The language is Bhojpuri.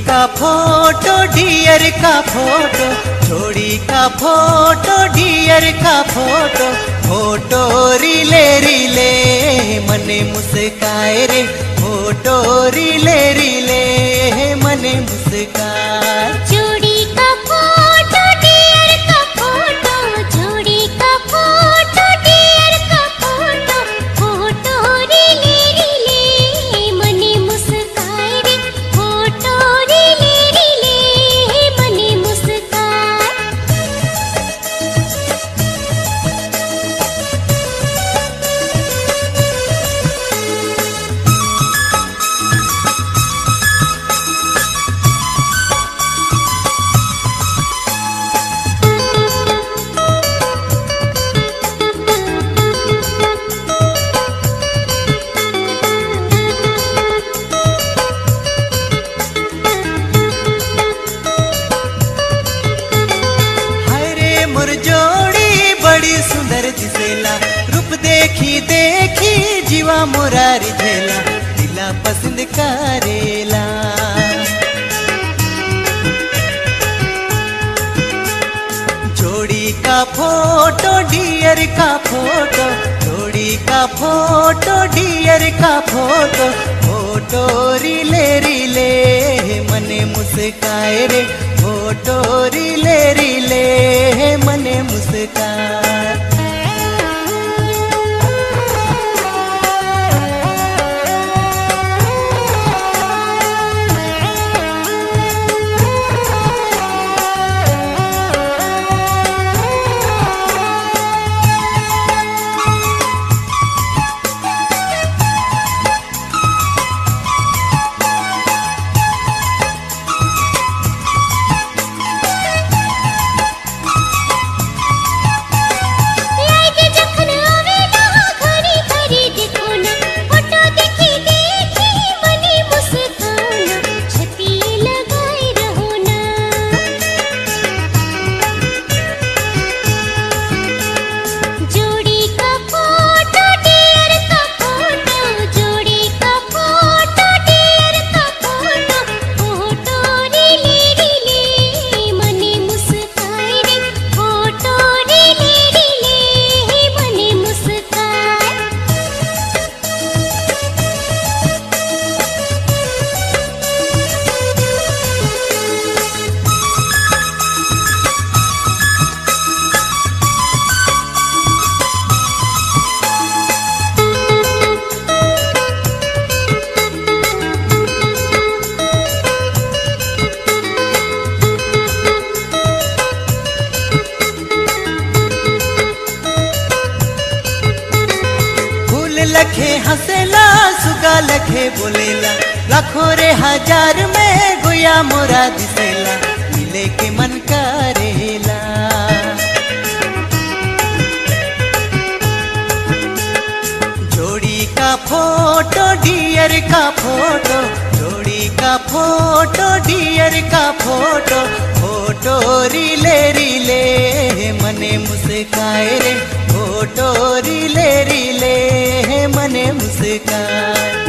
का फोटो डियर का फोटो, जोड़ी का फोटो डियर का फोटो, फोटो रिले रिले मने मुस्काए रे, फोटो रिले रिले मने मुस्काए। जोड़ी का फोटो डियर का फोटो, जोड़ी का फोटो डियर का फोटो, फोटो रिले रिले मने मुस्काए रे, फोटो रिले रिले मने मुस्काए। बड़ी सुंदर दिसेला, रूप देखी देखी जीवा मोरा रिझेला, दिला पसंद करेला। जोड़ी का फोटो डियर का फोटो, जोड़ी का फोटो डियर का फोटो, फोटो रिले रिले मने मुस्काए रे, फोटो रिले रिले मने मुस्काए। लखे हंसेला सुगा लखे बोलेला, लाखों रे हजार में गोया मोरा दिसेला, मिले के मन करेला। जोड़ी का फोटो डियर का फोटो, जोड़ी का फोटो डियर का फोटो, फोटो रिले रिले मने मुस्काए रे, फोटो रिले रिले मने मुस्काए।